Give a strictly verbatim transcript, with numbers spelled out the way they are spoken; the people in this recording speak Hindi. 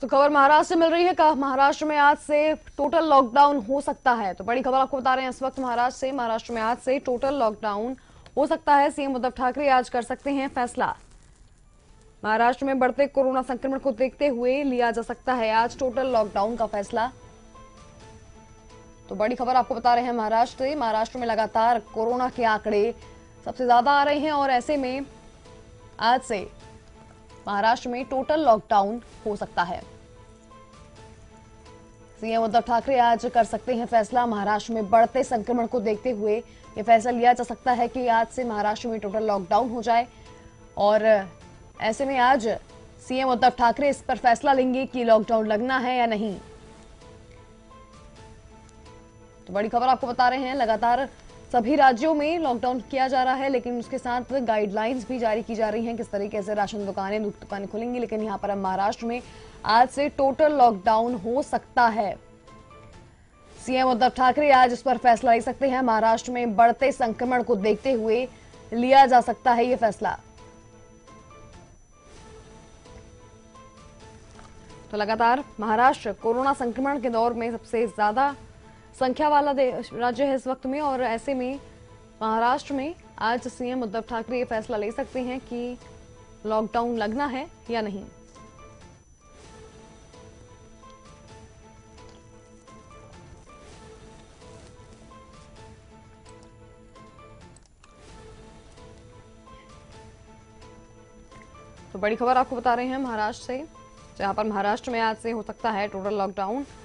तो खबर महाराष्ट्र से मिल रही है। कहा महाराष्ट्र में आज से टोटल लॉकडाउन हो सकता है। तो बड़ी खबर आपको बता रहे हैं इस वक्त महाराष्ट्र से। महाराष्ट्र में आज से टोटल लॉकडाउन हो सकता है। सीएम उद्धव ठाकरे आज कर सकते हैं फैसला। महाराष्ट्र में बढ़ते कोरोना संक्रमण को देखते हुए लिया जा सकता है आज टोटल लॉकडाउन का फैसला। तो बड़ी खबर आपको बता रहे हैं महाराष्ट्र से। महाराष्ट्र में लगातार कोरोना के आंकड़े सबसे ज्यादा आ रहे हैं और ऐसे में आज से महाराष्ट्र में टोटल लॉकडाउन हो सकता है। सीएम उद्धव ठाकरे आज कर सकते हैं फैसला। महाराष्ट्र में बढ़ते संक्रमण को देखते हुए यह फैसला लिया जा सकता है कि आज से महाराष्ट्र में टोटल लॉकडाउन हो जाए और ऐसे में आज सीएम उद्धव ठाकरे इस पर फैसला लेंगे कि लॉकडाउन लगना है या नहीं। तो बड़ी खबर आपको बता रहे हैं लगातार सभी राज्यों में लॉकडाउन किया जा रहा है, लेकिन उसके साथ गाइडलाइंस भी जारी की जा रही हैं किस तरीके से राशन दुकानें दुकानें खुलेंगी। लेकिन यहां पर अब महाराष्ट्र में आज से टोटल लॉकडाउन हो सकता है। सीएम उद्धव ठाकरे आज इस पर फैसला ले सकते हैं। महाराष्ट्र में बढ़ते संक्रमण को देखते हुए लिया जा सकता है यह फैसला। तो लगातार महाराष्ट्र कोरोना संक्रमण के दौर में सबसे ज्यादा संख्या वाला राज्य है इस वक्त में और ऐसे में महाराष्ट्र में आज सीएम उद्धव ठाकरे ये फैसला ले सकते हैं कि लॉकडाउन लगना है या नहीं। तो बड़ी खबर आपको बता रहे हैं महाराष्ट्र से, जहां पर महाराष्ट्र में आज से हो सकता है टोटल लॉकडाउन।